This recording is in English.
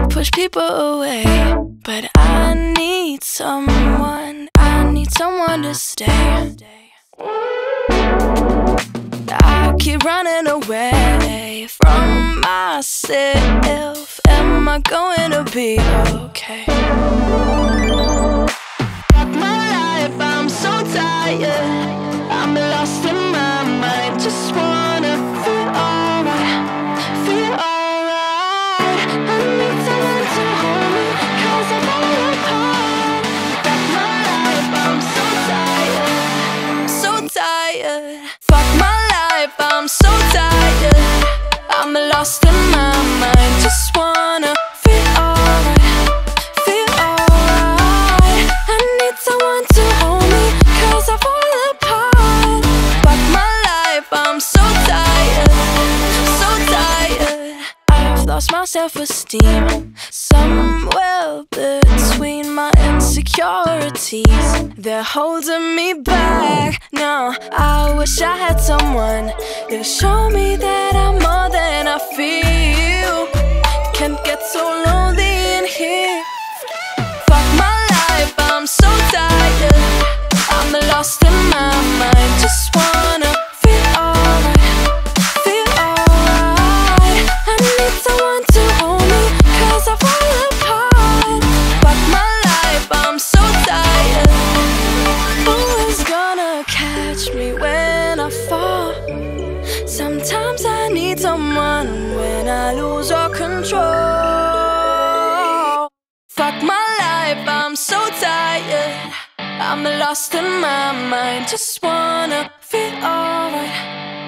push people away, but I need someone to stay. I keep running away from myself. Am I going to be okay? Fuck my life, I'm so tired. I'm lost in my mind. Just wanna feel alright, feel alright. I need someone to hold me, 'cause I'm all apart. Fuck my life, I'm so tired, so tired. Fuck my life, I'm so tired. I'm lost in my mind. Just wanna feel alright, feel alright. I need someone to hold me, 'cause I fall apart. Fuck my life, I'm so tired, so tired. I've lost my self-esteem somewhere between my insecurities. They're holding me back. No, I wish I had someone to show me that I'm more than I feel. Can't get so lonely in here. Fuck my life, I'm so tired. I'm lost in my mind. Just wanna feel alright, feel alright. I need someone to hold me, 'cause I fall apart. Fuck my life, I'm so tired. Who is gonna catch me when I fall? Sometimes I need someone when I lose all control. Fuck my life, I'm so tired. I'm lost in my mind. Just wanna feel alright,